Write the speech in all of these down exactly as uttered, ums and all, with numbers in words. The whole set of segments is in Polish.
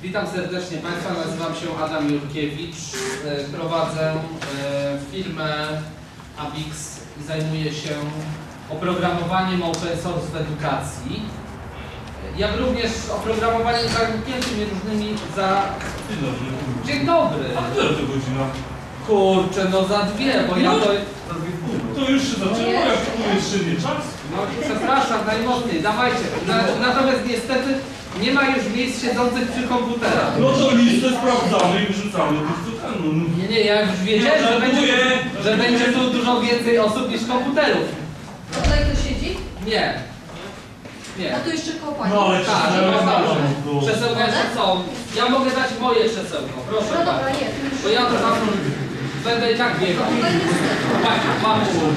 Witam serdecznie Państwa, nazywam się Adam Jurkiewicz, prowadzę firmę Abix i zajmuję się oprogramowaniem open source w edukacji, jak również oprogramowaniem zamkniętymi różnymi za... Dzień dobry. Dzień dobry. A która to godzina? Kurczę, no za dwie, bo ja to... To już się zaczęło, jak to jeszcze nie czas? No przepraszam, najmocniej, dawajcie. Na, natomiast niestety nie ma już miejsc siedzących przy komputerach. No to listę sprawdzamy i wrzucamy do stanu. Nie, nie, ja już wiedziałem, że będzie, że będzie tu dużo więcej osób niż komputerów. A tutaj kto siedzi? Nie. Nie. A tu jeszcze koło pani. No ale Tak, krzesełka no dobrze. no, to... Krzesełka jeszcze są. Ja mogę dać moje krzesełko, proszę No dobra, bardzo. nie. tu już- Bo ja to tam będę i tak biegał. Tutaj niestety. Tak, mam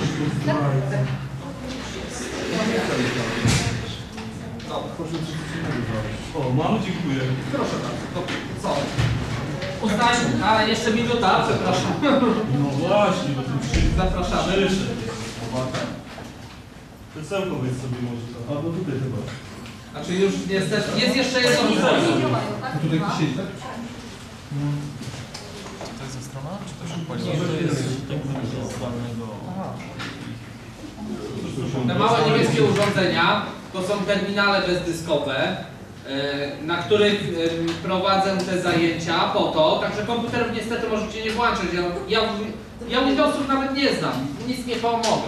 Dobra. O, mamy, dziękuję. Proszę bardzo. To co? Uznajmy, ale jeszcze minuta, przepraszam. No właśnie, bo tu przyjdzie. Zapraszamy. Szerysze. Krzesełko weź sobie może tam. A, no tutaj chyba. Znaczy już jest, jest jeszcze jedno Nie krzesełko. działają, tak? Tutaj ktoś siedzi, tak? To jest ze strona, czy to się pali? Te małe niebieskie urządzenia to są terminale bezdyskowe, na których prowadzę te zajęcia po to, także komputerów niestety możecie nie włączyć. Ja, ja, ja Windowsów nawet nie znam, nic nie pomogę.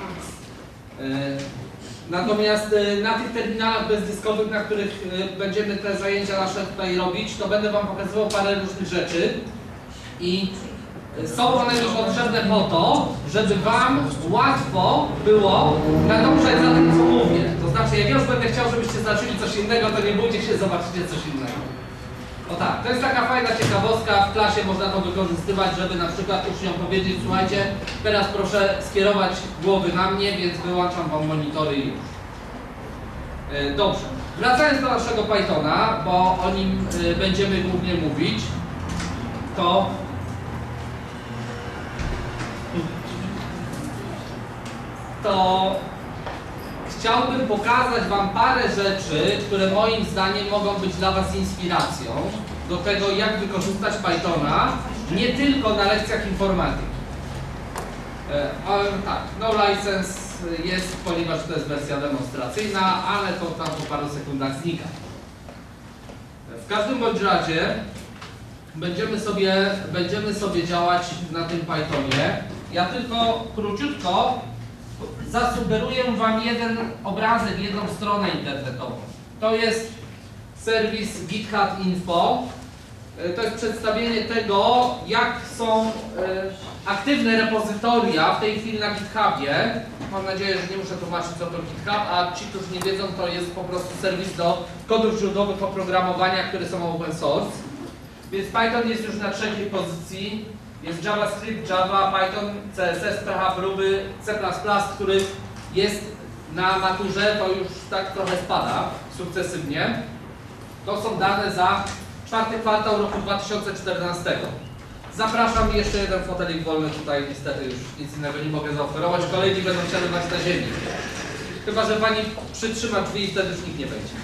Natomiast na tych terminalach bezdyskowych, na których będziemy te zajęcia nasze tutaj robić, to będę Wam pokazywał parę różnych rzeczy i są one mi potrzebne po to, żeby Wam łatwo było nadążać za tym, co mówię. To znaczy, jak ja już będę chciał, żebyście zobaczyli coś innego, to nie bójcie się, zobaczycie coś innego. O tak, to jest taka fajna ciekawostka, w klasie można to wykorzystywać, żeby na przykład uczniom powiedzieć: słuchajcie, teraz proszę skierować głowy na mnie, więc wyłączam Wam monitory i już. Yy, Dobrze, wracając do naszego Pythona, bo o nim yy, będziemy głównie mówić, to to chciałbym pokazać Wam parę rzeczy, które moim zdaniem mogą być dla Was inspiracją do tego, jak wykorzystać Pythona nie tylko na lekcjach informatyki. E, ale tak, no license jest, ponieważ to jest wersja demonstracyjna, ale to tam po paru sekundach znika. W każdym bądź razie będziemy sobie, będziemy sobie działać na tym Pythonie. Ja tylko króciutko zasugeruję Wam jeden obrazek, jedną stronę internetową. To jest serwis GitHub Info. To jest przedstawienie tego, jak są aktywne repozytoria w tej chwili na GitHubie. Mam nadzieję, że nie muszę tłumaczyć, co to GitHub, a ci, którzy nie wiedzą, to jest po prostu serwis do kodów źródłowych oprogramowania, które są open source. Więc Python jest już na trzeciej pozycji. Jest JavaScript, Java, Python, C S S, P H P, Ruby, C plus plus, który jest na maturze, to już tak trochę spada sukcesywnie. To są dane za czwarty kwartał roku dwa tysiące czternastego. Zapraszam, jeszcze jeden fotelik wolny tutaj, niestety już nic innego nie mogę zaoferować. Kolejni będą przerywać na ziemi. Chyba że Pani przytrzyma drzwi i wtedy już nikt nie wejdzie.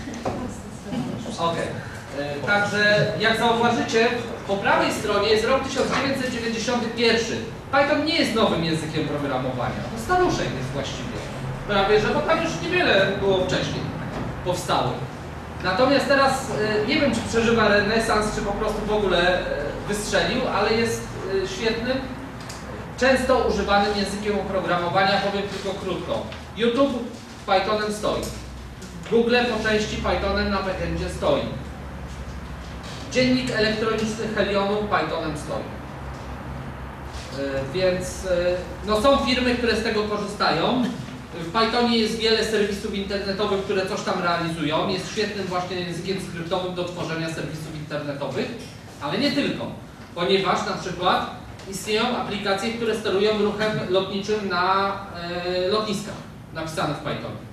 Ok. Także jak zauważycie, po prawej stronie jest rok tysiąc dziewięćset dziewięćdziesiąty pierwszy. Python nie jest nowym językiem programowania. To staruszek jest właściwie. Prawie, że bo tam już niewiele było wcześniej powstało. Natomiast teraz nie wiem, czy przeżywa renesans, czy po prostu w ogóle wystrzelił, ale jest świetnym, często używanym językiem oprogramowania. Powiem tylko krótko. YouTube Pythonem stoi. Google po części Pythonem na backendzie stoi. Dziennik elektroniczny Helionu Pythonem stoi. Yy, więc yy, no są firmy, które z tego korzystają. W Pythonie jest wiele serwisów internetowych, które coś tam realizują. Jest świetnym właśnie językiem skryptowym do tworzenia serwisów internetowych, ale nie tylko, ponieważ na przykład istnieją aplikacje, które sterują ruchem lotniczym na yy, lotniskach, napisane w Pythonie.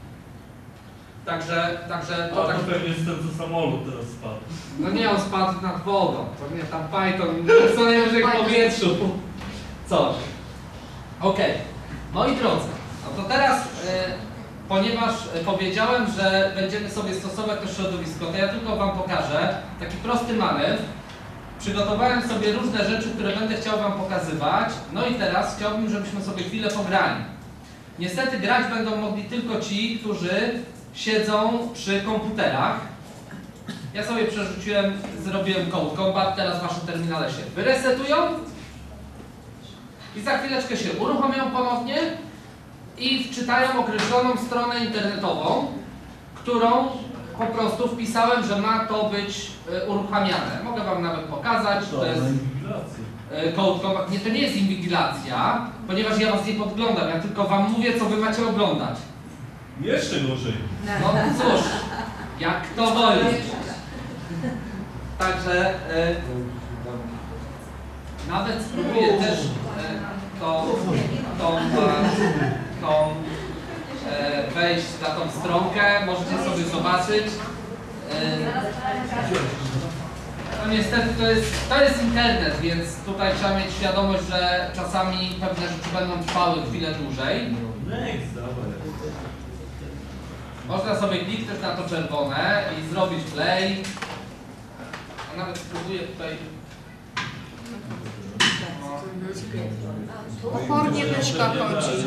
Także, także to A tak... to pewnie jest ten, co samolot teraz spadł. No nie, on spadł nad wodą. To nie tam Python, co najwyżej w powietrzu. Coś. Okej. Moi drodzy, no to teraz ponieważ powiedziałem, że będziemy sobie stosować to środowisko, to ja tylko Wam pokażę taki prosty manewr. Przygotowałem sobie różne rzeczy, które będę chciał Wam pokazywać. No i teraz chciałbym, żebyśmy sobie chwilę pograli. Niestety grać będą mogli tylko ci, którzy siedzą przy komputerach. Ja sobie przerzuciłem, zrobiłem Code Combat, teraz Wasze terminale się wyresetują i za chwileczkę się uruchomią ponownie i wczytają określoną stronę internetową, którą po prostu wpisałem, że ma to być y, uruchamiane. Mogę Wam nawet pokazać, to jest y, Code Combat. Nie, to nie jest inwigilacja, ponieważ ja Was nie podglądam, ja tylko Wam mówię, co Wy macie oglądać. Jeszcze gorzej. No cóż, jak to woli. Także y, nawet spróbuję też y, tą, tą, tą y, wejść na tą stronkę, możecie sobie zobaczyć. Y, no niestety to jest, to jest internet, więc tutaj trzeba mieć świadomość, że czasami pewne rzeczy będą trwały chwilę dłużej. Można sobie kliknąć na to czerwone i zrobić play. A nawet spróbuję tutaj. Opornie myszka chodzi.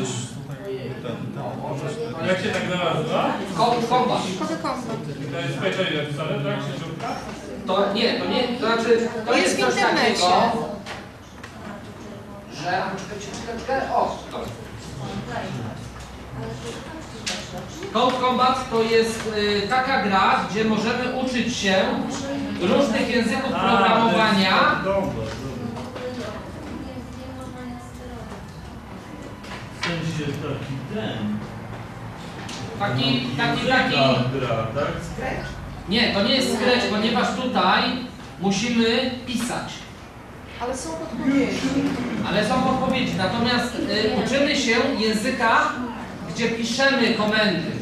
Jak się tak nazywa? Code Combat. Kody kombo. To jest Python napisane, tak? Krzyżówka? To nie, to nie, to znaczy to Jest jest w coś internecie. takiego, że. Czekajcie, czekajcie, o, dobra. Code Combat to jest y, taka gra, gdzie możemy uczyć się różnych języków programowania. W sensie taki ten. Taki, taki, taki. Gra, tak? Nie, to nie jest Scratch, ponieważ tutaj musimy pisać. Ale są podpowiedzi. Ale są podpowiedzi. Natomiast y, uczymy się języka, gdzie piszemy komendy.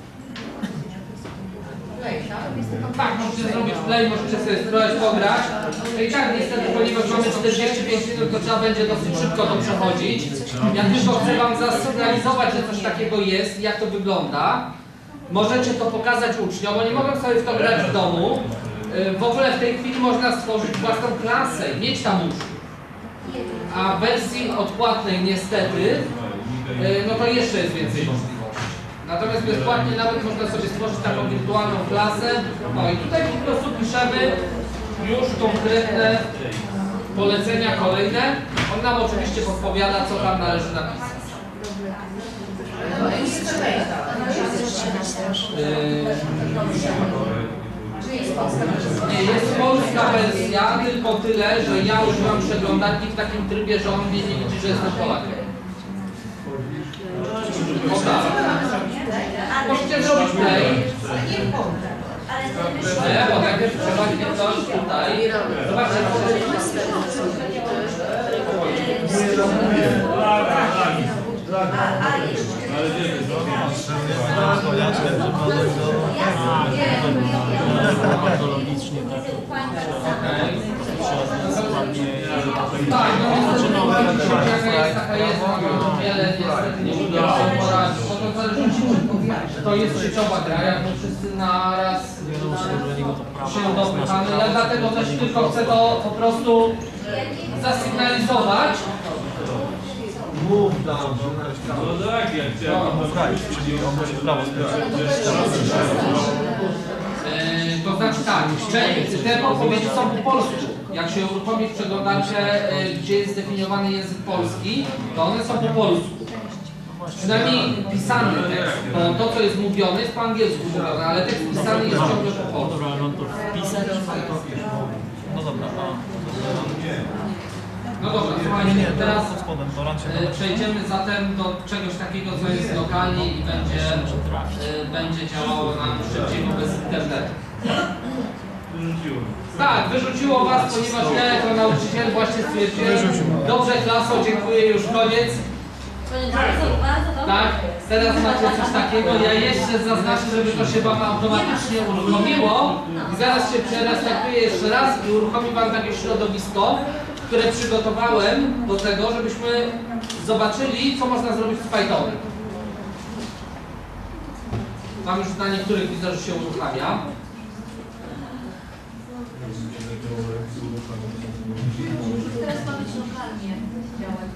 Tak, możecie zrobić play, możecie sobie spróbować pograć. No i tak niestety, ponieważ mamy czterdzieści pięć minut, to trzeba będzie dosyć szybko to przechodzić. Ja tylko chcę Wam zasygnalizować, że coś takiego jest, jak to wygląda. Możecie to pokazać uczniom, oni mogą sobie w to grać w domu. W ogóle w tej chwili można stworzyć własną klasę i mieć tam uczniów. A w wersji odpłatnej niestety, no to jeszcze jest więcej możliwości. Natomiast bezpłatnie nawet można sobie stworzyć taką wirtualną klasę. No i tutaj po prostu piszemy już konkretne polecenia kolejne. On nam oczywiście podpowiada, co tam należy napisać. Nie, jest polska wersja, tylko tyle, że ja używam przeglądarki w takim trybie, że on mnie nie widzi, że jestem Polakiem. O tak. Możecie zrobić play. Nie, bo najpierw trzeba kliknąć tutaj. Zobaczcie, Ale nie wiem, Patologicznie tak, no niestety jaka jest, taka jest, no wiele niestety nie udało się poradzić. Bo to zależy, to jest sieciowa gra, jak my wszyscy naraz się dopychamy. Ja dlatego też tylko chcę to po prostu zasygnalizować. Mów tam. No tak, jak chciałem. czyli on będzie prawo Yy, to znaczy tak, te podpowiedzi są po polsku. Jak się uruchomi w przeglądarce, yy, gdzie jest zdefiniowany język polski, to one są po polsku. Przynajmniej pisany tekst, bo to co jest mówione jest po angielsku mówione, ale tekst pisany jest ciągle po polsku. Dobra, ale on to wpisać? No dobra, a... No dobra, słuchajcie, teraz pod spodem, to rancie yy, przejdziemy zatem do czegoś takiego, co jest lokalnie i będzie, yy, będzie działało nam szybciej, bo bez internetu. Wyrzuciło. Tak, wyrzuciło Was, ponieważ ja jako nauczyciel właśnie stwierdziłem, dobrze klaso, dziękuję, już koniec. Bardzo, bardzo dobrze. Tak, teraz macie coś takiego, ja jeszcze zaznaczę, żeby to się Wam automatycznie uruchomiło i zaraz się przerestartuję jeszcze raz i uruchomi Wam takie środowisko, które przygotowałem do tego, żebyśmy zobaczyli, co można zrobić z Pythonem. Tam już na niektórych widzę, że się uruchamia. Teraz ma być lokalnie działać.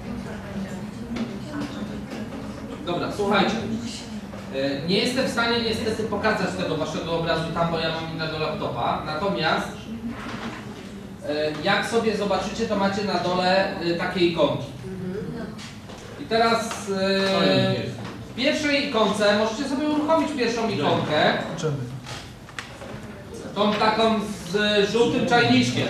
Dobra, słuchajcie. E, Nie jestem w stanie niestety pokazać tego waszego obrazu tam, bo ja mam innego laptopa. Natomiast e, jak sobie zobaczycie, to macie na dole e, takie ikonki. I teraz e, w pierwszej ikonce możecie sobie uruchomić pierwszą ikonkę. Tą taką z żółtym czajniczkiem.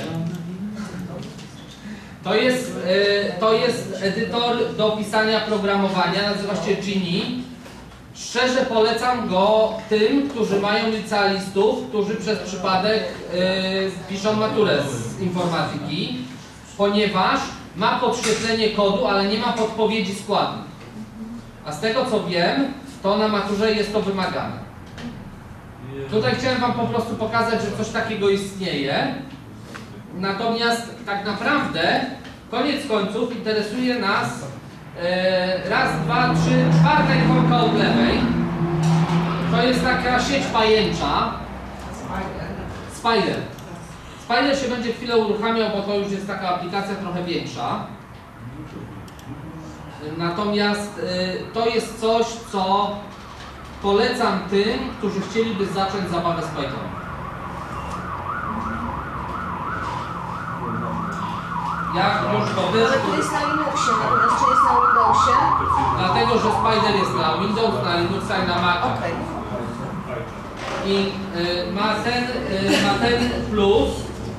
To jest, e, to jest edytor do pisania programowania, nazywa się Genie. Szczerze polecam go tym, którzy mają licealistów, którzy przez przypadek e, piszą maturę z informatyki, ponieważ ma podświetlenie kodu, ale nie ma podpowiedzi składni. A z tego co wiem, to na maturze jest to wymagane. Tutaj chciałem wam po prostu pokazać, że coś takiego istnieje. Natomiast tak naprawdę, koniec końców, interesuje nas e, raz, dwa, trzy, czwarta ikonka od lewej. To jest taka sieć pajęcza. Spider. Spider się będzie chwilę uruchamiał, bo to już jest taka aplikacja trochę większa. Natomiast e, to jest coś, co polecam tym, którzy chcieliby zacząć zabawę z Pythonem. Jak już to Ale wyszło, to jest na Linuxie, natomiast czy jest na Windowsie? dlatego że Spider jest na Windows, na Linuxa i na Maca. Okej. I y, ma, ten, y, ma ten plus,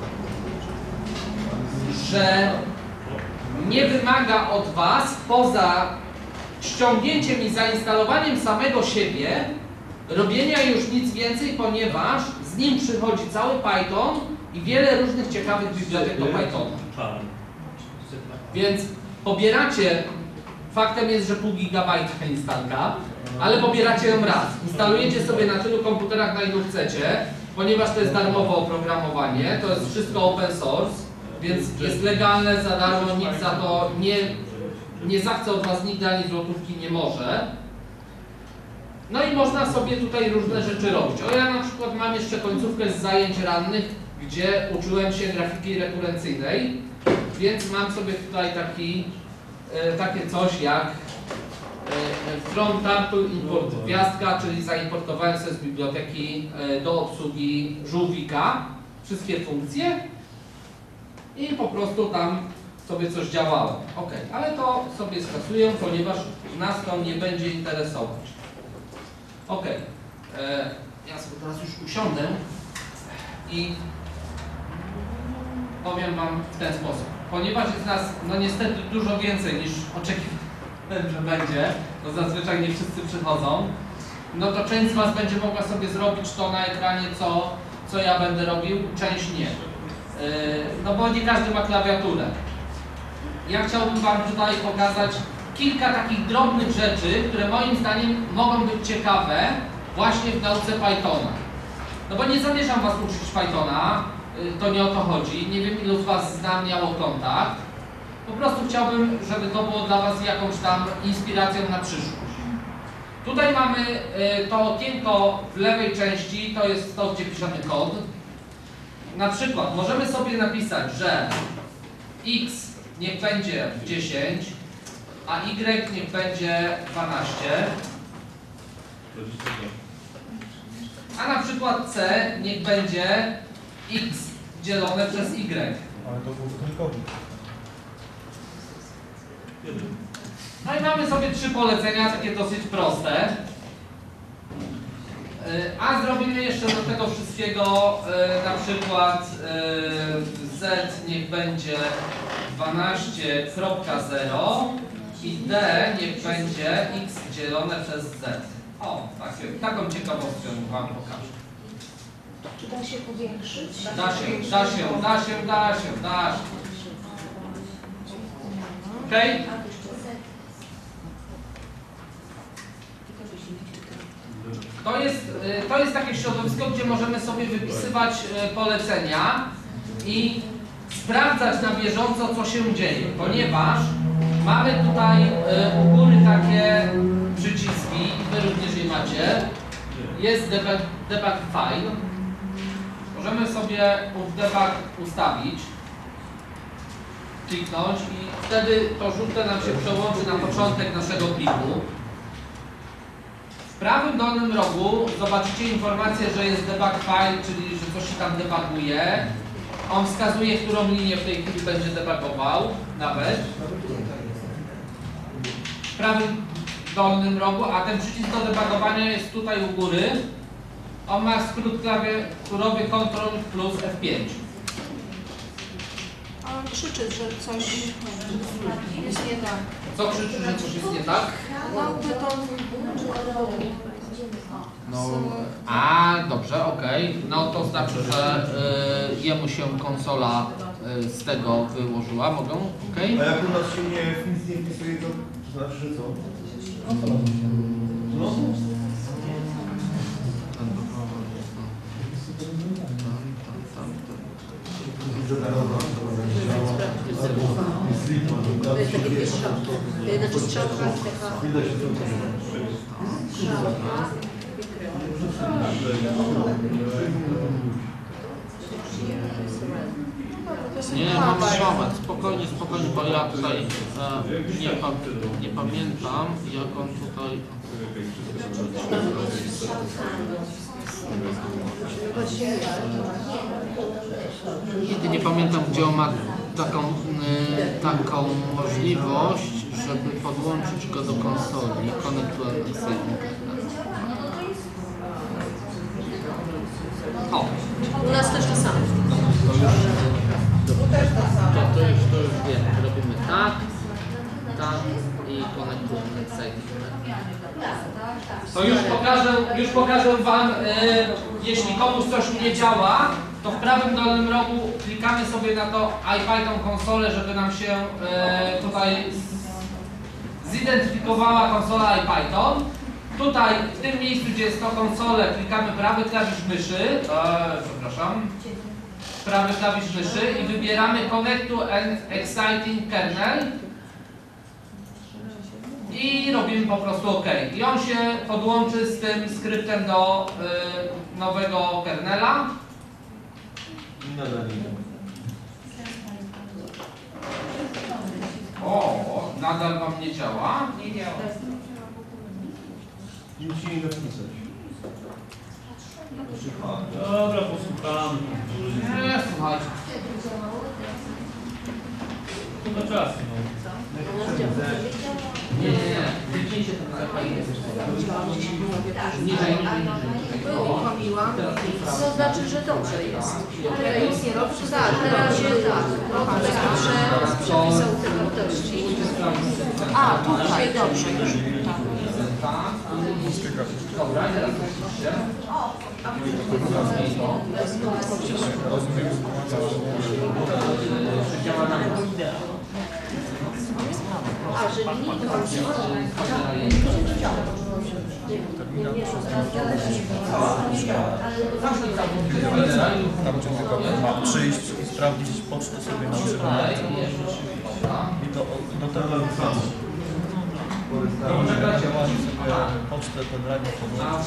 że nie wymaga od Was poza ściągnięciem i zainstalowaniem samego siebie robienia już nic więcej, ponieważ z nim przychodzi cały Python i wiele różnych ciekawych bibliotek do Pythona. Więc pobieracie, faktem jest, że pół gigabajta instalka, ale pobieracie ją raz. Instalujecie sobie na tylu komputerach, na ilu chcecie, ponieważ to jest darmowe oprogramowanie, to jest wszystko open source, więc jest legalne, za darmo, nikt za to nie, nie zachce od Was nigdy ani złotówki, nie może. No i można sobie tutaj różne rzeczy robić. O, ja na przykład mam jeszcze końcówkę z zajęć rannych, gdzie uczyłem się grafiki rekurencyjnej, więc mam sobie tutaj taki, e, takie coś jak e, from turtle import gwiazdka, czyli zaimportowałem sobie z biblioteki e, do obsługi żółwika wszystkie funkcje i po prostu tam sobie coś działało. Ok, ale to sobie skasuję, ponieważ nas to nie będzie interesować. Ok, e, ja sobie teraz już usiądę i powiem Wam w ten sposób. Ponieważ jest nas, no niestety, dużo więcej niż oczekiwałem, że będzie, bo zazwyczaj nie wszyscy przychodzą, no to część z Was będzie mogła sobie zrobić to na ekranie, co, co ja będę robił, część nie. Yy, no bo nie każdy ma klawiaturę. Ja chciałbym Wam tutaj pokazać kilka takich drobnych rzeczy, które moim zdaniem mogą być ciekawe właśnie w nauce Pythona. No bo nie zamierzam Was uczyć Pythona, to nie o to chodzi. Nie wiem, ilu z Was z nami miało kontakt. Po prostu chciałbym, żeby to było dla Was jakąś tam inspiracją na przyszłość. Tutaj mamy to okienko w lewej części, to jest to, gdzie piszemy kod. Na przykład możemy sobie napisać, że x niech będzie dziesięć, a y niech będzie dwanaście. A na przykład c niech będzie x dzielone przez y. Ale to był trójkowy. No i mamy sobie trzy polecenia, takie dosyć proste. A zrobimy jeszcze do tego wszystkiego na przykład z niech będzie dwanaście kropka zero i d niech będzie x dzielone przez z. O, takie, taką ciekawostkę Wam pokażę. Czy da się powiększyć? Da się, da się, da się, da się, da się. Okej? Okay? To jest, to jest takie środowisko, gdzie możemy sobie wypisywać polecenia i sprawdzać na bieżąco, co się dzieje, ponieważ mamy tutaj u góry takie przyciski, wy również je macie. jest debug, debug file. Możemy sobie debug ustawić, kliknąć i wtedy to żółte nam się przełączy na początek naszego pliku. W prawym dolnym rogu zobaczycie informację, że jest debug file, czyli że coś się tam debuguje. On wskazuje, którą linię w tej chwili będzie debugował, nawet. W prawym dolnym rogu, a ten przycisk do debugowania jest tutaj u góry. On ma skrót klawiaturowy Ctrl plus F pięć. A on krzyczy, że coś jest nie tak. Co krzyczy, że coś jest nie tak? No, by to... No, a, dobrze, okej. Okay. No to znaczy, że y, jemu się konsola y, z tego wyłożyła. Mogą? Okej. A jak u nas się nie, nic nie wpisuje, to, to znaczy, że co? No. To jest takie dwie strzałki. Znaczy strzałka i taka... Nie, mam moment, spokojnie, spokojnie, bo ja tutaj e, nie, pa, nie pamiętam, jak on tutaj... Nigdy nie pamiętam, gdzie on ma taką, y, taką możliwość, żeby podłączyć go do konsoli. Connect to Exciting. O, U nas też to samo. To, to, już, to już wiem, robimy tak, tak i Connect to Exciting. to już pokażę, już pokażę Wam, y, jeśli komuś coś nie działa, to w prawym dolnym rogu klikamy sobie na to IPython konsolę, żeby nam się y, tutaj zidentyfikowała konsola IPython. Tutaj, w tym miejscu, gdzie jest to konsolę, klikamy prawy klawisz myszy, e, przepraszam, prawy klawisz myszy i wybieramy Connect to an Exciting Kernel i robimy po prostu OK. I on się podłączy z tym skryptem do y, nowego kernela. I nadal nie. O, nadal Wam nie działa? Nie działa. Nic się nie napisać. Dobra, posłuchamy. Nie, słuchajcie. To na czas, no. Nie, nie, nie. Wycięcie to na niżej, niżej. Uruchomiłam. To znaczy, że dobrze jest. Tutaj nic nie robisz. Tak, na razie tak. No, tutaj prze, przepisał te wartości. A, tutaj, dobrze, już tak. Dobra, teraz oczywiście. Działa nam. A, że linijka Tam ciągle ma przyjść i sprawdzić pocztę sobie na przykład. I to do tego działanie sobie pocztę, pedranie, podłączyć.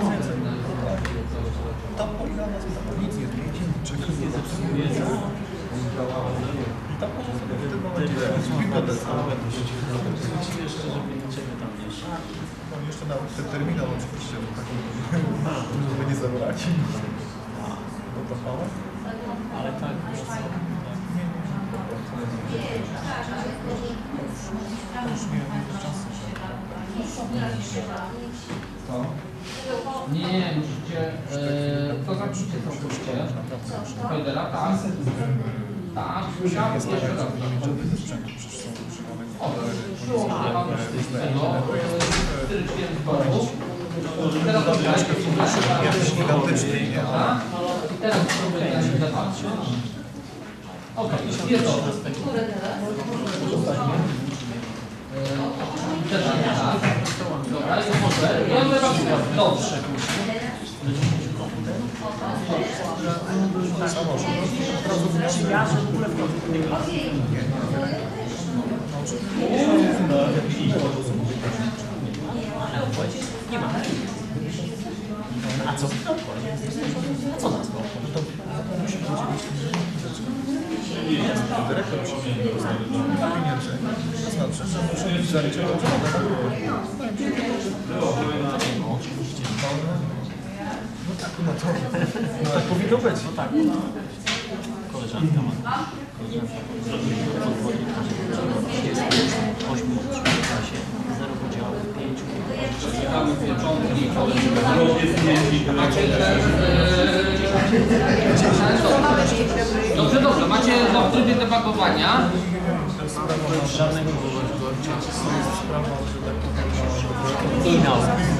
Tam polegana sprawa, nic nie zmieni, czego nie zepsuje. I tam może sobie w tym momencie zrobić bibliotece. Jeszcze, żeby niczego tam nie szło. No jeszcze nawet ten terminal oczywiście, bo taki, żeby nie zabrać. Do prochała? Ale tak, już co? Już nie wiem, ile czasu. Co? Nie, nie, musicie, yy, to zapiszcie całkowicie. Spoilera, tak. Tak, musiałem jeszcze raz. O, przyłożę Wam z tego, cztery ćwierć zborów. Teraz to Jakiś gigantyczny, nie? i teraz spróbuję na nim zobaczyć. Okej, jest to. Też tak. Dobra, jest może. I on chyba dobrze. A co? A co nas to? Dyrektor przyjdzie na pieniędzy. To znaczy, że muszę być zaliczone do No oczywiście. No tak, no to no, tak powinno być. No tak. Koleżanka ma. Koleżanka ośmiu w klasie, zero podziałów, pięciu. Czekamy pieczątki. Dobrze, dobrze. Macie no, w trybie debagowania. Żadnego Sprawa, że tak finał.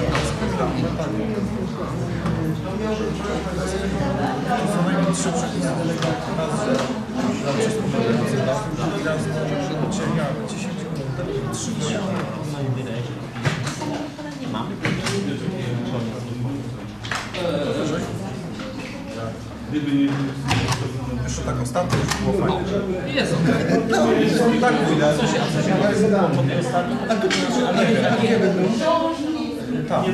co najmniej trzy przepisy. Raz, że dla wszystkich i raz, że ucienia dziesięć minut, trzy godziny. Nie mamy. Gdyby nie... Jeszcze tak ostatnio już było fajnie. Jest okej. No, tak widać. Co się, a co się po tej ostatniej? Tak.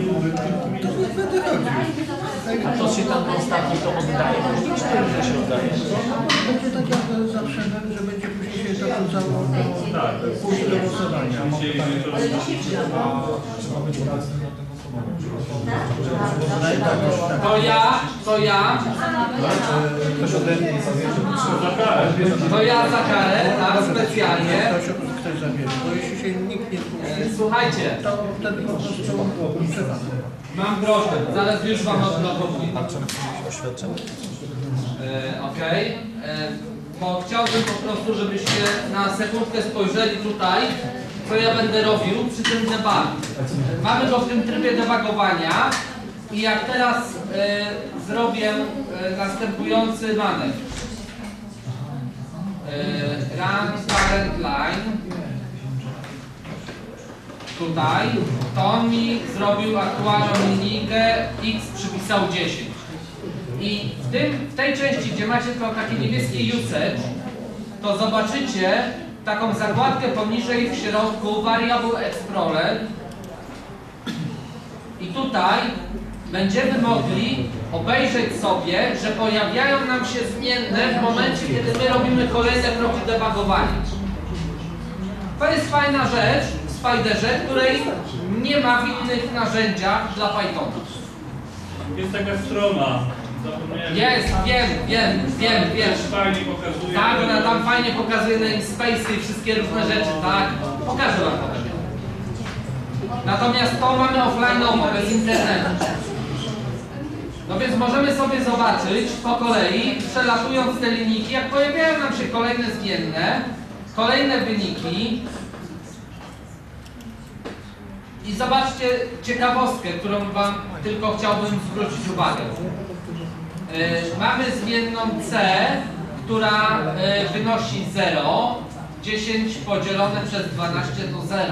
A to się tam ostatni to oddaje. Później że się oddaje. Będzie tak jak zawsze, że będzie później się to wrzucało do pójść do głosowania. To ja, to ja, Ktoś ode mnie nie zabierze. to ja za karę, tak, specjalnie. Ktoś, ktoś zabierze, bo jeśli się nikt nie zgłosi, Słuchajcie, to wtedy po prostu przewam. mam prośbę, zaraz już wam odblokowuję. A czym przyjść oświadczenie? E, Okej, e, bo chciałbym po prostu, żebyście na sekundkę spojrzeli tutaj, co ja będę robił przy tym debug. Mamy go w tym trybie debugowania i jak teraz e, zrobię e, następujący manewr. E, run current line. Tutaj, to on mi zrobił aktualną linijkę, x przypisał dziesięć. I w, tym, w tej części, gdzie macie to takie niebieskie usage, to zobaczycie taką zakładkę poniżej w środku Variable Explorer. I tutaj będziemy mogli obejrzeć sobie, że pojawiają nam się zmienne w momencie, kiedy my robimy kolejne kroki debugowania. To jest fajna rzecz w Spiderze, której nie ma w innych narzędziach dla Pythona. Jest taka strona. Zapomniałem. Jest, wiem, wiem, wiem, wiem. Też fajnie pokazuje. Tak, ona tam fajnie pokazuje namespace'y i wszystkie różne rzeczy, tak? Pokażę wam potem. Natomiast to mamy offline'owo, bez internetu. No więc możemy sobie zobaczyć po kolei, przelatując te linijki, jak pojawiają nam się kolejne zmienne, kolejne wyniki. I zobaczcie ciekawostkę, którą wam tylko chciałbym zwrócić uwagę. Yy, mamy zmienną C, która yy, wynosi zero. dziesięć podzielone przez dwanaście to zero.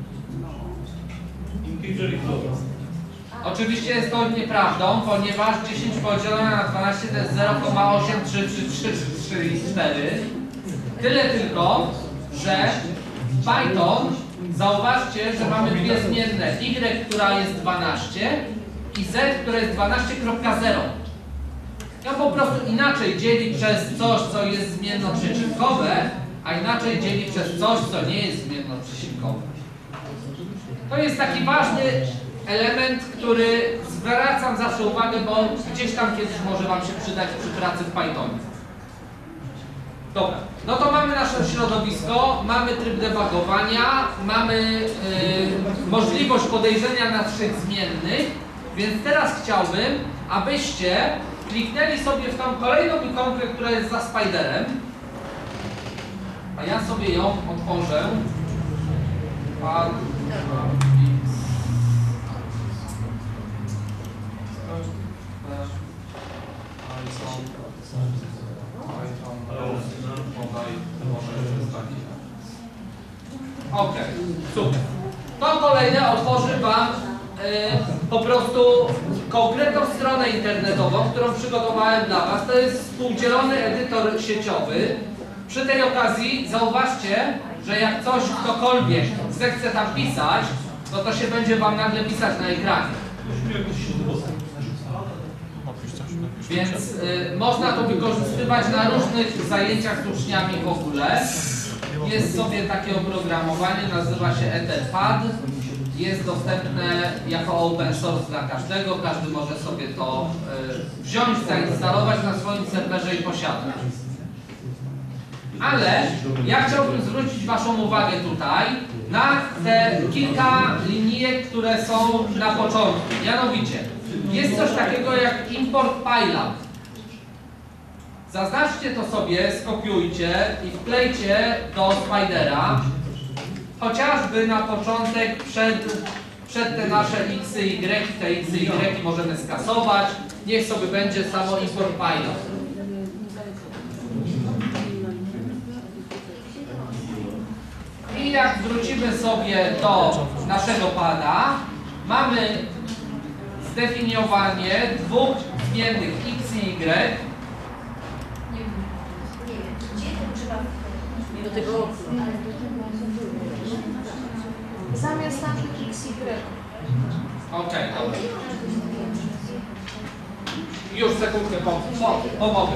Integer i float. Oczywiście jest to nieprawdą, ponieważ dziesięć podzielone na dwanaście to jest zero przecinek osiem trzy trzy trzy trzy cztery. Tyle tylko, że Python, zauważcie, że mamy dwie zmienne, y, która jest dwanaście i z, która jest dwanaście kropka zero. On po prostu inaczej dzieli przez coś, co jest zmiennoprzecinkowe, a inaczej dzieli przez coś, co nie jest zmiennoprzecinkowe. To jest taki ważny element, który zwracam zawsze uwagę, bo gdzieś tam kiedyś może wam się przydać przy pracy w Pythonie. Dobra, no to mamy nasze środowisko, mamy tryb debugowania, mamy yy, możliwość podejrzenia naszych zmiennych, więc teraz chciałbym, abyście kliknęli sobie w tą kolejną ikonkę, która jest za Spiderem, a ja sobie ją otworzę. Pan Ok, super. To kolejne otworzy wam y, po prostu konkretną stronę internetową, którą przygotowałem dla was. To jest współdzielony edytor sieciowy. Przy tej okazji zauważcie, że jak coś ktokolwiek zechce tam pisać, to to się będzie wam nagle pisać na ekranie. Więc y, można to wykorzystywać na różnych zajęciach z uczniami w ogóle. Jest sobie takie oprogramowanie, nazywa się Etherpad. Jest dostępne jako open source dla każdego. Każdy może sobie to y, wziąć, zainstalować na swoim serwerze i posiadać. Ale ja chciałbym zwrócić Waszą uwagę tutaj na te kilka linijek, które są na początku. Mianowicie, jest coś takiego jak import PyLab. Zaznaczcie to sobie, skopiujcie i wklejcie do Spidera, chociażby na początek przed, przed te nasze x, y, te x, y możemy skasować. Niech sobie będzie samo import PyLab. I jak wrócimy sobie do naszego pada, mamy zdefiniowanie dwóch zmiennych x i y. Do tego zamiast naszych x, y. Ok, dobra. Już sekundkę pom pomogę.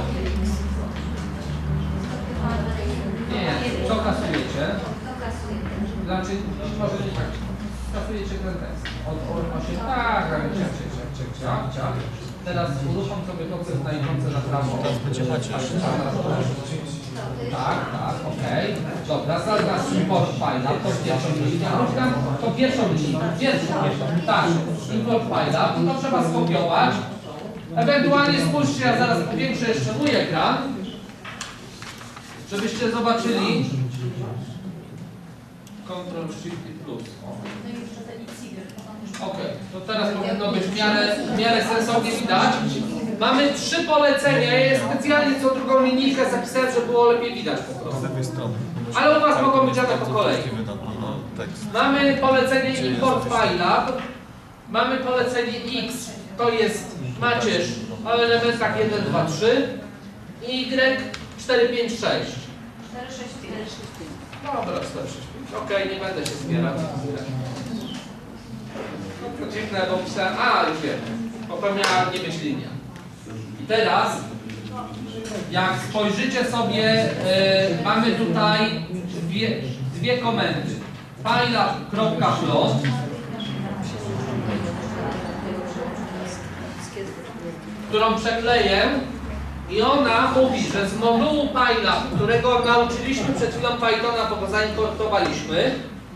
Nie, nie, co kasujecie? Znaczy, może nie tak. Kasujecie ten tekst. Od osiem, tak, tak, ciach, ciach, ciach, ciach, ciach. Teraz uruchom sobie koncert na ikonce na prawo. Będzie macie jeszcze. Tak, tak, okej. Okay. Dobra, zaraz import file, to pierwszą linię. To pierwszą linię, pierwszą, tak, import file, to trzeba skopiować. Ewentualnie spójrzcie, ja zaraz powiększę jeszcze mój ekran, żebyście zobaczyli. Ctrl Shift i plus. Ok, to teraz powinno być w miarę, w miarę sensownie widać. Mamy trzy polecenia. Ja je specjalnie co drugą linijkę zapisałem, żeby było lepiej widać po prostu. Ale u Was mogą być one po kolei. Mamy polecenie import PyLab. Mamy polecenie X, to jest macierz o elementach jeden, dwa, trzy. I Y cztery, pięć, sześć. cztery, sześć, pięć. Dobra, cztery, sześć, pięć. Okej, nie będę się zbierał. No, dziwne, bo myślałem, a już wiem, popełniała nie być linia. I teraz, jak spojrzycie sobie, y, mamy tutaj dwie, dwie komendy. PyLab.plot, którą przekleję i ona mówi, że z modułu PyLab, którego nauczyliśmy przed chwilą Pythona, bo go zaimportowaliśmy,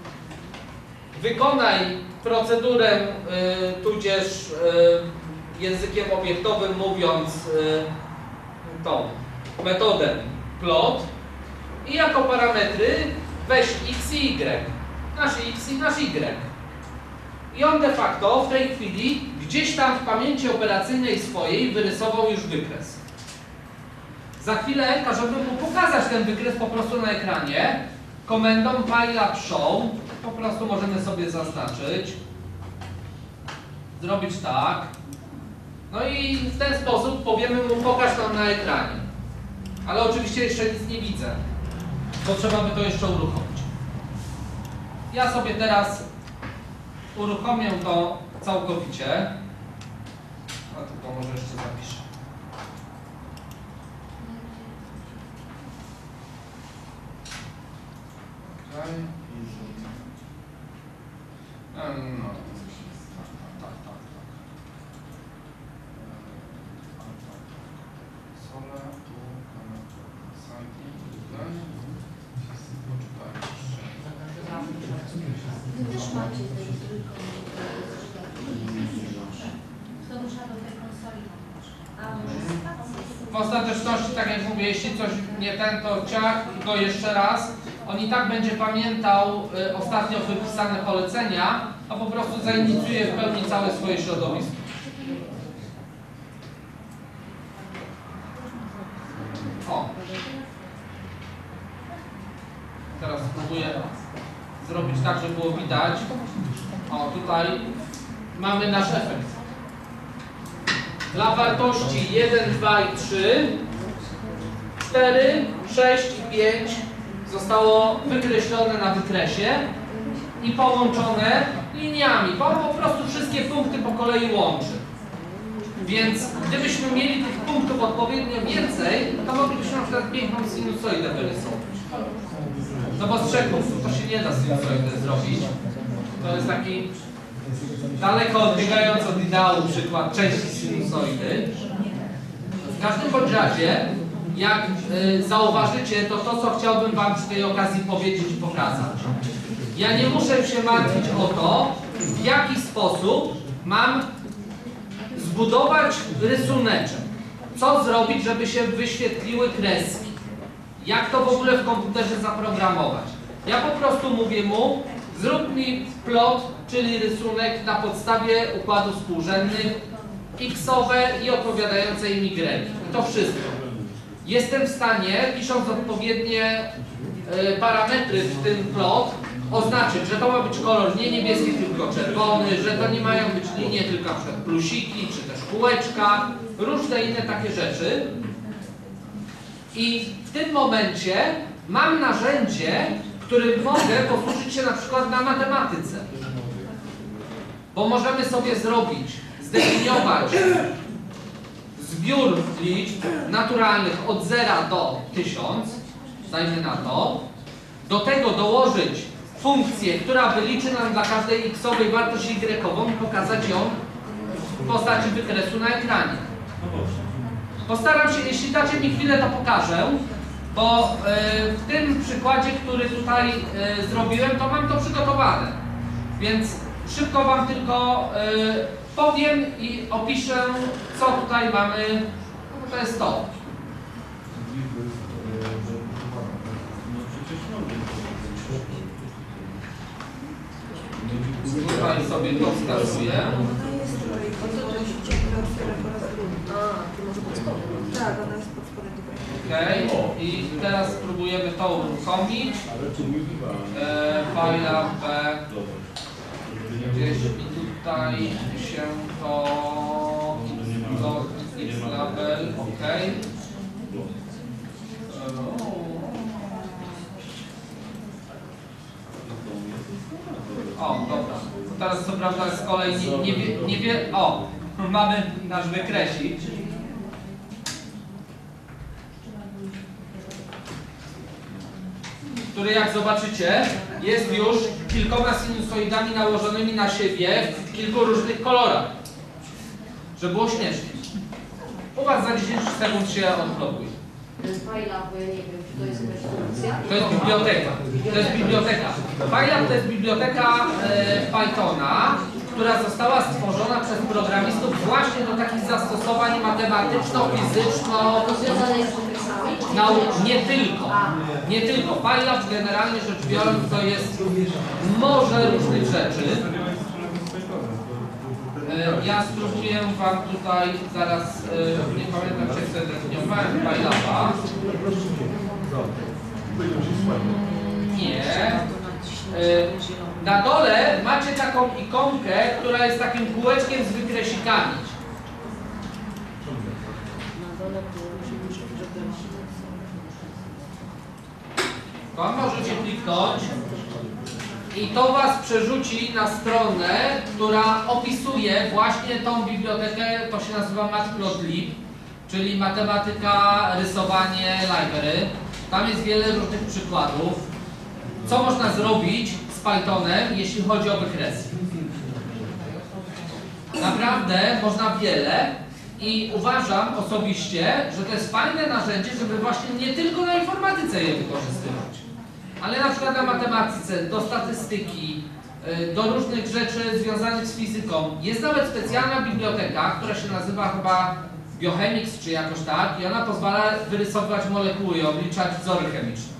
wykonaj procedurę, y, tudzież y, językiem obiektowym mówiąc y, tą metodę plot i jako parametry weź x i y, nasz x i nasz y. I on de facto w tej chwili gdzieś tam w pamięci operacyjnej swojej wyrysował już wykres. Za chwilę każemy mu pokazać ten wykres po prostu na ekranie. Komendą PyLab show po prostu możemy sobie zaznaczyć, zrobić tak. No i w ten sposób powiemy mu pokaż nam na ekranie. Ale oczywiście jeszcze nic nie widzę, bo trzeba by to jeszcze uruchomić. Ja sobie teraz uruchomię to całkowicie. A tylko może jeszcze zapiszę. Okay. No, no. Tak, tak, tak. Sola, tu, sajty, tutaj. Wy też macie tej to trzeba do tej konsoli. A w ostateczności, tak jak mówię, jeśli coś nie ten, to ciach i go jeszcze raz. On i tak będzie pamiętał y, ostatnio wypisane polecenia, a po prostu zainicjuje w pełni całe swoje środowisko. O! Teraz spróbuję zrobić tak, żeby było widać. O, tutaj mamy nasz efekt. Dla wartości jeden, dwa i trzy, cztery, sześć i pięć zostało wykreślone na wykresie i połączone liniami. On po prostu wszystkie punkty po kolei łączy. Więc gdybyśmy mieli tych punktów odpowiednio więcej, to moglibyśmy na przykład piękną sinusoidę wyrysować. No bo z trzech punktów to się nie da sinusoidy zrobić. To jest taki daleko odbiegający od ideału przykład części sinusoidy. W każdym bądź razie, jak y, zauważycie, to to, co chciałbym Wam przy tej okazji powiedzieć i pokazać. Ja nie muszę się martwić o to, w jaki sposób mam zbudować rysuneczek. Co zrobić, żeby się wyświetliły kreski. Jak to w ogóle w komputerze zaprogramować. Ja po prostu mówię mu, zrób mi plot, czyli rysunek na podstawie układów współrzędnych, xowe i odpowiadające im y. To wszystko. Jestem w stanie, pisząc odpowiednie y, parametry w ten plot, oznaczyć, że to ma być kolor nie niebieski, tylko czerwony, że to nie mają być linie, tylko na przykład plusiki, czy też kółeczka, różne inne takie rzeczy. I w tym momencie mam narzędzie, którym mogę posłużyć się na przykład na matematyce. Bo możemy sobie zrobić, zdefiniować zbiór liczb naturalnych od zera do tysiąca, dajmy na to, do tego dołożyć funkcję, która wyliczy nam dla każdej xowej wartość y-ową i pokazać ją w postaci wykresu na ekranie. Postaram się, jeśli dacie mi chwilę, to pokażę, bo y, w tym przykładzie, który tutaj y, zrobiłem, to mam to przygotowane. Więc szybko Wam tylko y, powiem i opiszę, co tutaj mamy. No to jest to. Tutaj sobie to wskazuję. Tak, ona jest pod spodem. Okej, okay. I teraz spróbujemy to uruchomić. E, fajla B. Gdzieś tutaj się to do X-label, ok. O, dobra. Teraz co prawda z kolei nie, nie, wie, nie wie. O, mamy nasz wykresik. Który, jak zobaczycie, jest już kilkoma sinusoidami nałożonymi na siebie w kilku różnych kolorach. Żeby było śmiesznie. U Was za dziesięć sekund się odblokuje. Fajlab, nie wiem, czy to jest jakaś funkcja? To jest biblioteka. To jest biblioteka. Fajlab to jest biblioteka e, Pythona, która została stworzona przez programistów właśnie do takich zastosowań matematyczno-fizyczno. To związane jest z komiksami? No, nie tylko. Nie tylko. Fajlab generalnie rzecz biorąc to jest morze różnych rzeczy. E, ja spróbuję Wam tutaj zaraz, e, nie pamiętam, czy wtedy zdefiniowałem Fajlaba. Nie. E, na dole macie taką ikonkę, która jest takim kółeczkiem z wykresikami. Tam możecie kliknąć i to Was przerzuci na stronę, która opisuje właśnie tą bibliotekę, to się nazywa Matplotlib, czyli matematyka, rysowanie, library. Tam jest wiele różnych przykładów, co można zrobić z Pythonem, jeśli chodzi o wykresy. Naprawdę można wiele i uważam osobiście, że to jest fajne narzędzie, żeby właśnie nie tylko na informatyce je wykorzystywać, ale na przykład na matematyce, do statystyki, do różnych rzeczy związanych z fizyką. Jest nawet specjalna biblioteka, która się nazywa chyba Biochemix czy jakoś tak i ona pozwala wyrysować molekuły i obliczać wzory chemiczne.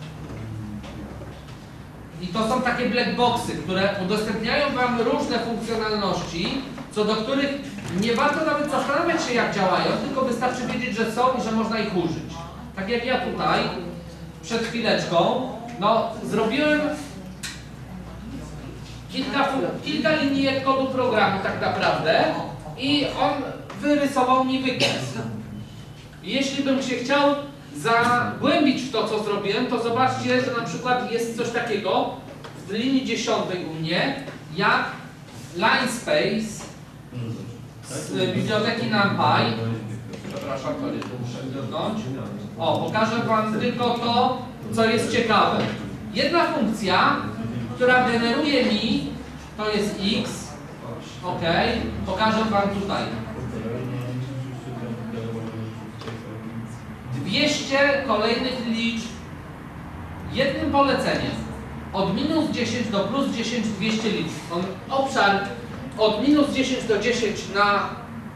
I to są takie black boxy, które udostępniają Wam różne funkcjonalności, co do których nie warto nawet zastanawiać się, jak działają, tylko wystarczy wiedzieć, że są i że można ich użyć. Tak jak ja tutaj przed chwileczką, no zrobiłem kilka, kilka linijek kodu programu tak naprawdę i on wyrysował mi wykres. Jeśli bym się chciał zagłębić w to, co zrobiłem, to zobaczcie, że na przykład jest coś takiego w linii dziesiątej u mnie, jak line space z biblioteki NumPy. Przepraszam, to nie tu muszę wyglądać. O, pokażę Wam tylko to, co jest ciekawe. Jedna funkcja, która generuje mi, to jest x. Ok, pokażę Wam tutaj. dwieście kolejnych liczb jednym poleceniem. Od minus dziesięć do plus dziesięć dwieście liczb. On obszar od minus dziesięć do dziesięć na,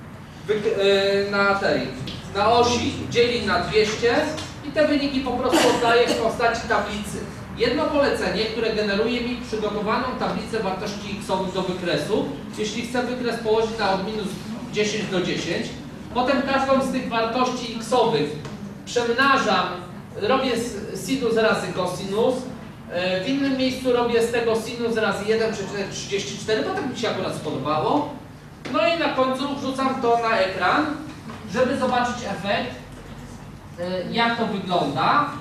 na tej, na osi dzieli na dwieście i te wyniki po prostu oddaje w postaci tablicy. Jedno polecenie, które generuje mi przygotowaną tablicę wartości x-owych do wykresu. Jeśli chcę wykres położyć na od minus dziesięć do dziesięć, potem każdą z tych wartości x-owych przemnażam, robię sinus razy cosinus, w innym miejscu robię z tego sinus razy jeden przecinek trzydzieści cztery, bo tak mi się akurat spodobało. No i na końcu wrzucam to na ekran, żeby zobaczyć efekt, jak to wygląda.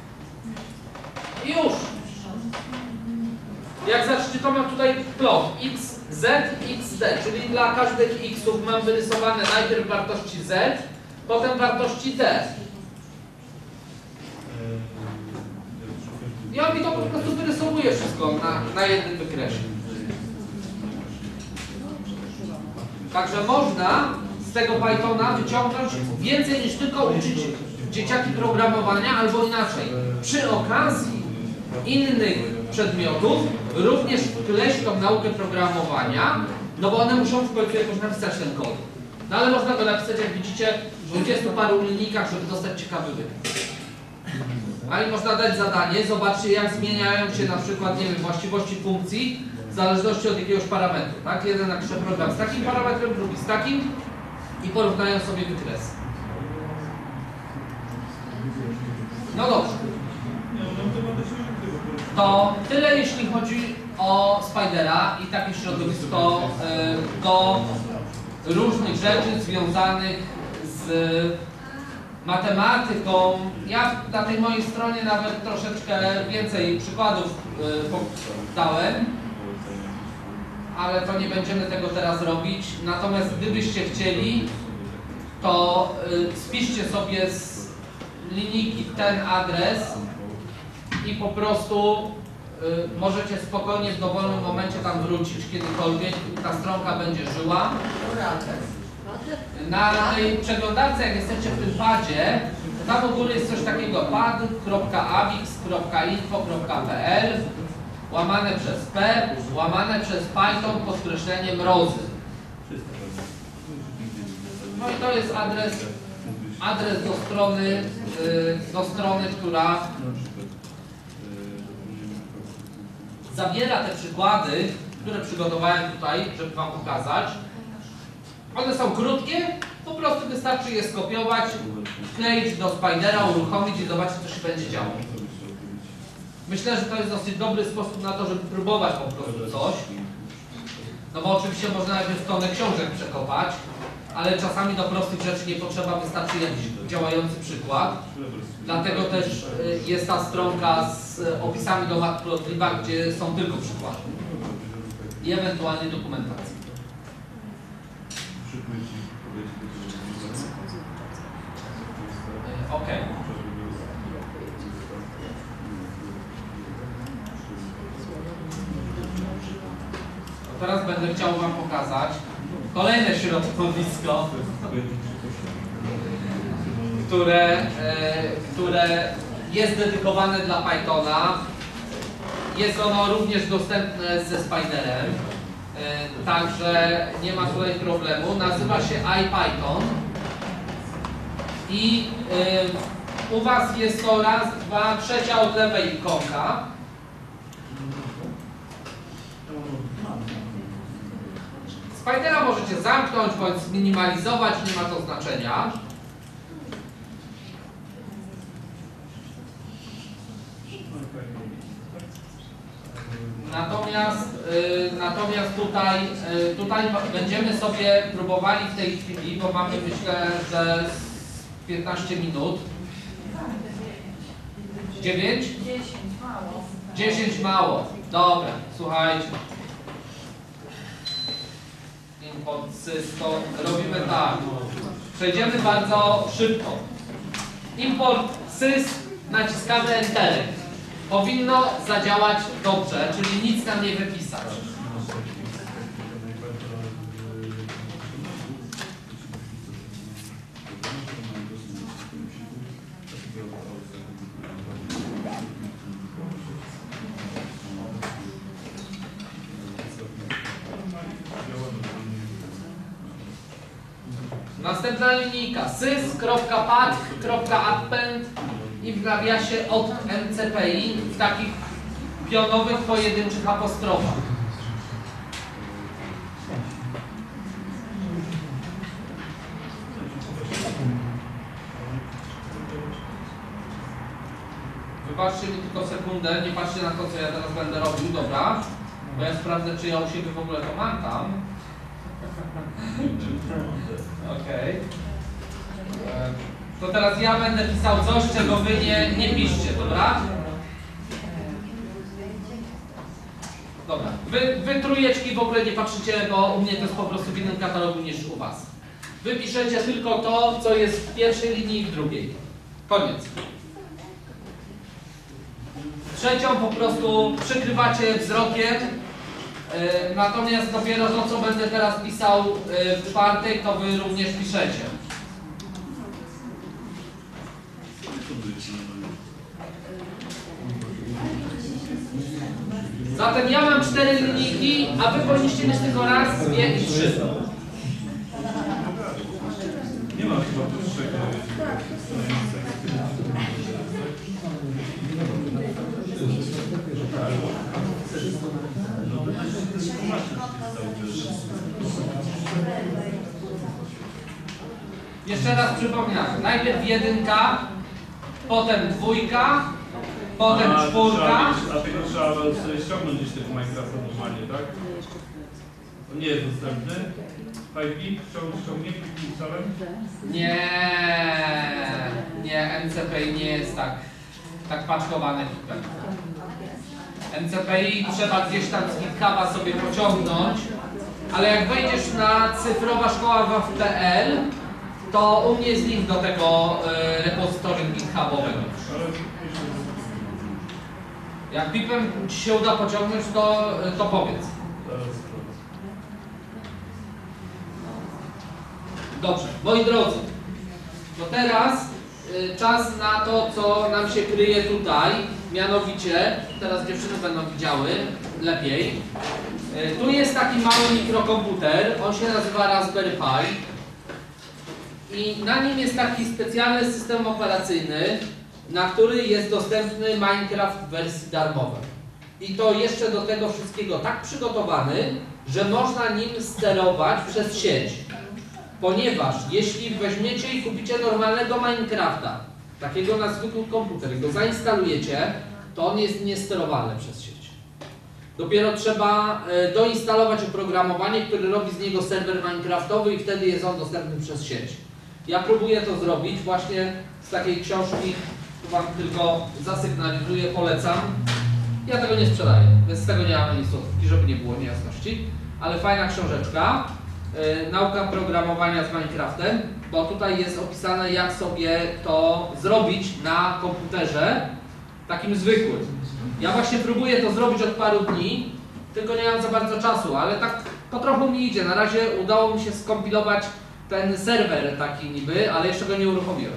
I już. Jak zobaczycie, to mam tutaj plot x, z, x, d, czyli dla każdych x'ów mam wyrysowane najpierw wartości z, potem wartości d. I on mi to po prostu wyrysowuje wszystko na, na jednym wykresie. Także można z tego Pythona wyciągnąć więcej niż tylko uczyć dzieciaki programowania, albo inaczej. Przy okazji innych przedmiotów również wpleść tą naukę programowania, no bo one muszą w końcu jakoś napisać ten kod. No ale można go napisać, jak widzicie, w dwudziestu paru linijkach, żeby dostać ciekawy wynik. Ale można dać zadanie, zobaczcie, jak zmieniają się na przykład, nie wiem, właściwości funkcji w zależności od jakiegoś parametru, tak? Jeden napisze program z takim parametrem, drugi z takim i porównają sobie wykresy. No dobrze. To tyle, jeśli chodzi o Spidera i takie środowisko y, do różnych rzeczy związanych z matematyką. Ja na tej mojej stronie nawet troszeczkę więcej przykładów y, dałem, ale to nie będziemy tego teraz robić. Natomiast gdybyście chcieli, to y, spiszcie sobie z linijki ten adres i po prostu y, możecie spokojnie w dowolnym momencie tam wrócić, kiedykolwiek ta stronka będzie żyła. Na tej przeglądarce, jak jesteście w tym padzie, tam w ogóle jest coś takiego pad kropka avix kropka info kropka p l łamane przez p, łamane przez Python, podkreślenie mrozy. No i to jest adres, adres do strony, do strony, która zawiera te przykłady, które przygotowałem tutaj, żeby Wam pokazać. One są krótkie, po prostu wystarczy je skopiować, wkleić do Spidera, uruchomić i zobaczyć, co się będzie działo. Myślę, że to jest dosyć dobry sposób na to, żeby próbować po prostu coś. No bo oczywiście można najpierw tonę książek przekopać, ale czasami do prostych rzeczy nie potrzeba, wystarczy jakiś działający przykład. Dlatego też jest ta stronka z opisami do Matplotlib'a, gdzie są tylko przykłady i ewentualnie dokumentacja. Ok. Teraz będę chciał Wam pokazać kolejne środowisko, które, e, które jest dedykowane dla Pythona. Jest ono również dostępne ze Spiderem, e, także nie ma tutaj problemu. Nazywa się IPython i e, u Was jest to raz, dwa, trzecia od lewej ikonka. Spidera możecie zamknąć bądź zminimalizować, nie ma to znaczenia. Natomiast, y, natomiast tutaj, y, tutaj będziemy sobie próbowali w tej chwili, bo mamy myślę, że piętnaście minut. dziewięć? dziesięć, mało. dziesięć mało. Dobra, słuchajcie. import sys, to robimy tak. Przejdziemy bardzo szybko. Import sys, naciskamy Enter. Powinno zadziałać dobrze, czyli nic nam nie wypisać. Następna linijka sys.path.append i w nawiasie od M C P I w takich pionowych, pojedynczych apostrofach. Wybaczcie mi tylko sekundę, nie patrzcie na to, co ja teraz będę robił, dobra? Bo ja sprawdzę, czy ja u siebie w ogóle to mam tam. Okej. Okay. To teraz ja będę pisał coś, czego wy nie, nie piszcie, dobra? Dobra. Wy, wy trójeczki w ogóle nie patrzycie, bo u mnie to jest po prostu w innym katalogu niż u was. Wy piszecie tylko to, co jest w pierwszej linii i w drugiej. Koniec. Trzecią po prostu przykrywacie wzrokiem. Yy, natomiast dopiero to, co będę teraz pisał yy, w czwartej, to wy również piszecie. Zatem ja mam cztery linijki, a wy powinniście mieć tylko raz, dwie i trzy. Nie ma chyba dłuższego. Jeszcze raz przypominam, najpierw jedynka, potem dwójka, potem A, czwórka. trzeba mieć- A tego trzeba sobie ściągnąć gdzieś tego Minecrafta normalnie, tak? On nie jest dostępny. five gig, ściągnie wcale? Nie, nie, M C P I nie jest tak, tak paczkowane hitem. M C P I trzeba gdzieś tam z GitHuba sobie pociągnąć, ale jak wejdziesz na cyfrowa szkoła w a w kropka p l, to u mnie jest link do tego y, repozytorium GitHubowego. Jak pipem ci się uda pociągnąć, to, to powiedz. Dobrze, moi drodzy, to teraz y, czas na to, co nam się kryje tutaj, mianowicie, teraz dziewczyny będą widziały lepiej. Y, tu jest taki mały mikrokomputer, on się nazywa Raspberry Pi i na nim jest taki specjalny system operacyjny, na który jest dostępny Minecraft w wersji darmowej. I to jeszcze do tego wszystkiego tak przygotowany, że można nim sterować przez sieć. Ponieważ jeśli weźmiecie i kupicie normalnego Minecrafta, takiego na zwykły komputer i go zainstalujecie, to on jest niesterowalny przez sieć. Dopiero trzeba e, doinstalować oprogramowanie, które robi z niego serwer Minecraftowy i wtedy jest on dostępny przez sieć. Ja próbuję to zrobić właśnie z takiej książki, tu wam tylko zasygnalizuję, polecam. Ja tego nie sprzedaję, więc z tego nie mam nic złotówki, żeby nie było niejasności, ale fajna książeczka. Yy, nauka programowania z Minecraftem, bo tutaj jest opisane, jak sobie to zrobić na komputerze takim zwykłym. Ja właśnie próbuję to zrobić od paru dni, tylko nie mam za bardzo czasu, ale tak po trochu mi idzie. Na razie udało mi się skompilować ten serwer taki niby, ale jeszcze go nie uruchomiłem.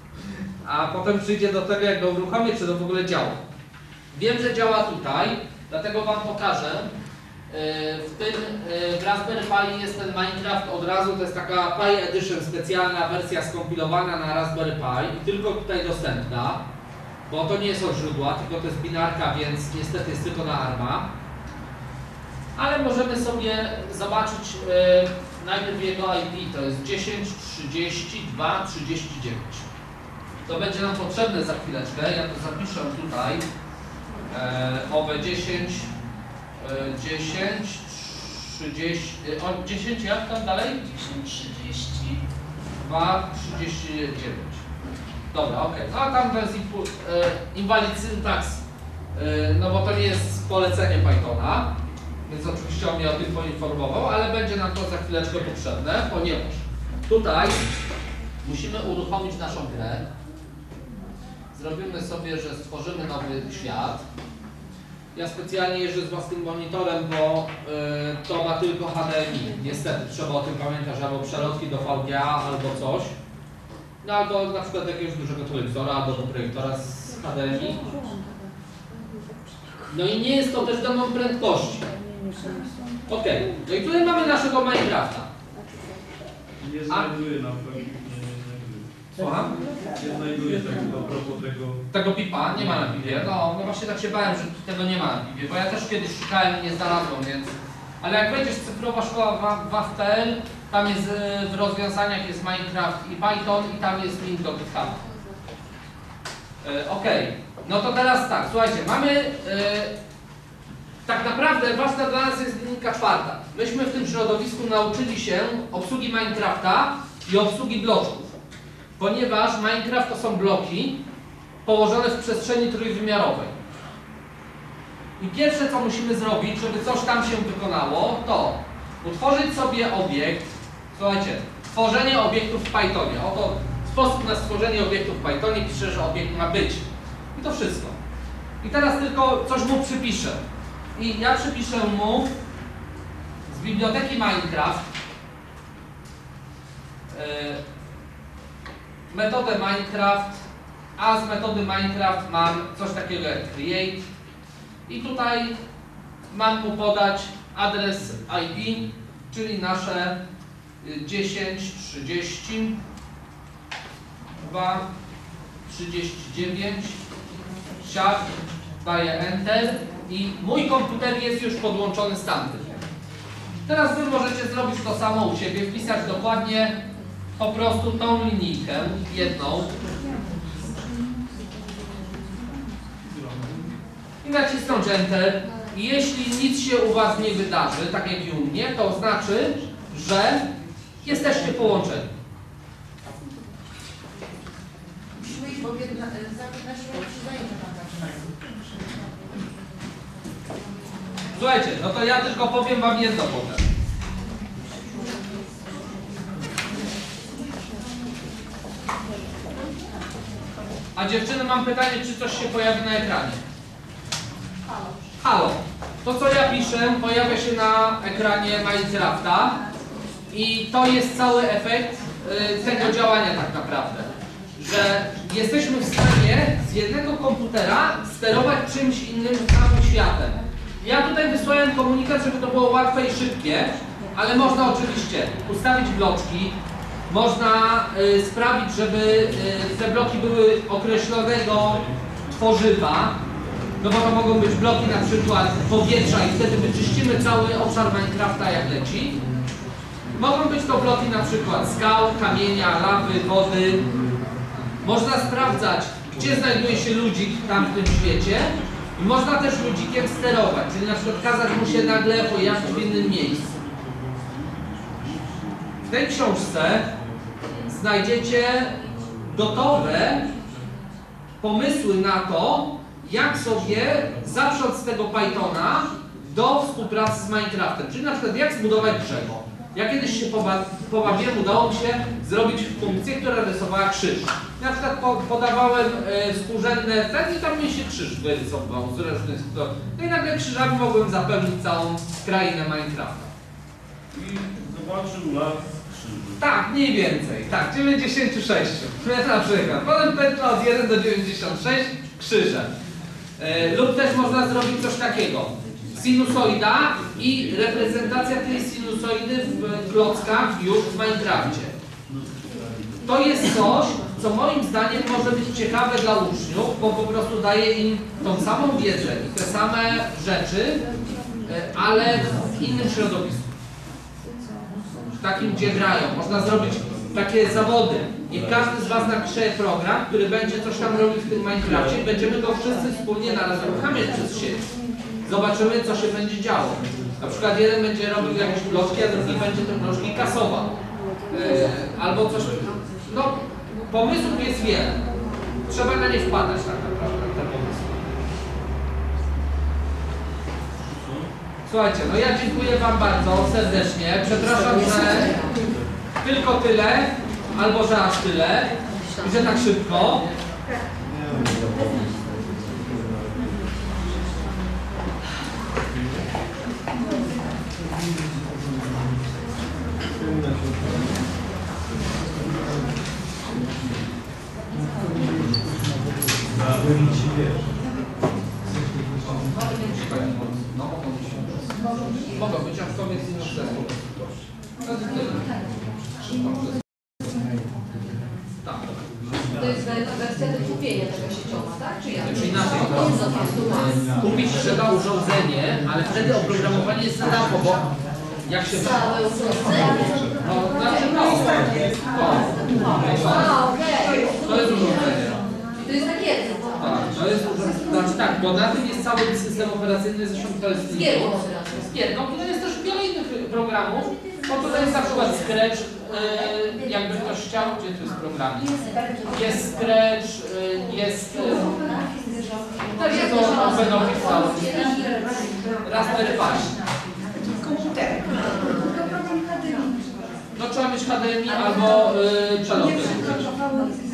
A potem przyjdzie do tego, jak go uruchomię, czy to w ogóle działa. Wiem, że działa tutaj, dlatego wam pokażę. W tym w Raspberry Pi jest ten Minecraft od razu, to jest taka Pi Edition, specjalna wersja skompilowana na Raspberry Pi i tylko tutaj dostępna, bo to nie jest od źródła, tylko to jest binarka, więc niestety jest tylko na ARMA. Ale możemy sobie zobaczyć yy, najpierw jego I P, to jest dziesięć trzydzieści dwa trzydzieści dziewięć. To będzie nam potrzebne za chwileczkę, ja to zapiszę tutaj. Yy, O B dziesięć dziesięć, trzydzieści, o dziesięć jak tam dalej? dziesięć, trzydzieści dwa, trzydzieści dziewięć. Dobra, ok. No a tam to jest e, invalid syntax, e, no bo to nie jest polecenie Pythona. więc oczywiście on mnie o tym poinformował, ale będzie nam to za chwileczkę potrzebne, ponieważ tutaj musimy uruchomić naszą grę. Zrobimy sobie, że stworzymy nowy świat. Ja specjalnie jeżdżę z własnym monitorem, bo y, to ma tylko H D M I. Niestety, trzeba o tym pamiętać, albo przelotki do V G A, albo coś. No albo na przykład jakiegoś dużego telewizora, albo do projektora z H D M I. No i nie jest to też daną prędkości. Ok, no i tutaj mamy naszego Minecrafta. Nie znajduję na pewno. Słucham? Nie znajduję tego, a propos tego. Tego pipa nie ma na pipie. No, no właśnie tak się bałem, że tego nie ma na pipie, bo ja też kiedyś szukałem i nie znalazłem, więc... Ale jak wejdziesz cyfrowa szkoła w A W P L, tam jest w rozwiązaniach jest Minecraft i Python i tam jest link do GitHub. E, ok, no to teraz tak, słuchajcie, mamy... E, tak naprawdę ważna dla nas jest linijka czwarta. Myśmy w tym środowisku nauczyli się obsługi Minecrafta i obsługi bloczków. Ponieważ Minecraft to są bloki położone w przestrzeni trójwymiarowej. I pierwsze, co musimy zrobić, żeby coś tam się wykonało, to utworzyć sobie obiekt. Słuchajcie, tworzenie obiektów w Pythonie. Oto sposób na stworzenie obiektu w Pythonie. Piszę, że obiekt ma być. I to wszystko. I teraz tylko coś mu przypiszę. I ja przypiszę mu z biblioteki Minecraft yy, metodę Minecraft, a z metody Minecraft mam coś takiego jak create i tutaj mam mu podać adres I P, czyli nasze dziesięć trzydzieści dwa trzydzieści dziewięć, siak, daję Enter i mój komputer jest już podłączony z tamtym. Teraz Wy możecie zrobić to samo u siebie, wpisać dokładnie po prostu tą linijkę, jedną i nacisnąć Enter. I jeśli nic się u Was nie wydarzy, tak jak i u mnie, to znaczy, że jesteście połączeni. Musimy iść, bo za piętnaście minut przy zajęciach tam zaczynają. Słuchajcie, no to ja tylko powiem Wam jedno potem. A dziewczyny, mam pytanie, czy coś się pojawi na ekranie? Halo. To, co ja piszę, pojawia się na ekranie Minecrafta i to jest cały efekt y, tego działania tak naprawdę. Że jesteśmy w stanie z jednego komputera sterować czymś innym całym światem. Ja tutaj wysłałem komunikat, żeby to było łatwe i szybkie, ale można oczywiście ustawić bloczki, można y, sprawić, żeby y, te bloki były określonego tworzywa, no bo to mogą być bloki na przykład powietrza i wtedy wyczyścimy cały obszar Minecrafta jak leci. Mogą być to bloki na przykład skał, kamienia, lawy, wody. Można sprawdzać, gdzie znajduje się ludzik tam w tym świecie i można też ludzikiem sterować, czyli na przykład kazać mu się nagle pojawić w innym miejscu. W tej książce znajdziecie gotowe pomysły na to, jak sobie zaprząc z tego Pythona do współpracy z Minecraftem. Czyli na przykład jak zbudować drzewo. Ja kiedyś się pobawiłem, udało mi się zrobić funkcję, która rysowała krzyż. Na przykład po, podawałem e, współrzędne ten i tam mi się krzyż wyrysował z różnych stron. No i nagle krzyżami mogłem zapełnić całą krainę Minecrafta. I zobaczył las krzyży. Tak, mniej więcej. Tak, dziewięćdziesiąt sześć. Na przykład. Potem pętla od jeden do dziewięćdziesiąt sześć, krzyże. E, lub też można zrobić coś takiego. Sinusoida i reprezentacja tej sinusoidy w klockach już w Minecrafcie. To jest coś, co moim zdaniem może być ciekawe dla uczniów, bo po prostu daje im tą samą wiedzę i te same rzeczy, ale w innym środowisku. Takim, gdzie grają. Można zrobić takie zawody. Niech każdy z Was napisze program, który będzie coś tam robił w tym Minecrafcie i będziemy go wszyscy wspólnie naraz uruchamiać przez sieć. Zobaczymy, co się będzie działo. Na przykład jeden będzie robił jakieś bloczki, a drugi będzie te bloczki kasował. Yy, albo coś... No, pomysłów jest wiele. Trzeba na nie wpadać tak naprawdę, te pomysły. Słuchajcie, no ja dziękuję Wam bardzo serdecznie. Przepraszam, że tylko tyle, albo że aż tyle i że tak szybko. No, mogą być, aczkolwiek z innych zespołów. Tak. To jest wersja do kupienia tego sieciowa, tak? Czy jak? Znaczy inaczej, kupić trzeba urządzenie, ale wtedy oprogramowanie jest za darmo, bo jak się... Całe urządzenie? No, znaczy no, to, A, okej. to jest urządzenie. To jest takie jedno. Tak, to jest urządzenie, znaczy tak, bo na tym jest cały system operacyjny, zresztą to jest... Z gierką. Z gierką, i to jest też wiele innych programów, bo tutaj jest na przykład Scratch, yy, jakby ktoś chciał, gdzie tu jest program? Jest Scratch, yy, jest... Yy, też jest to OpenOffice cały. Raspberry Pi. Komputer. No trzeba mieć H D M I albo yy, przeloty. Nie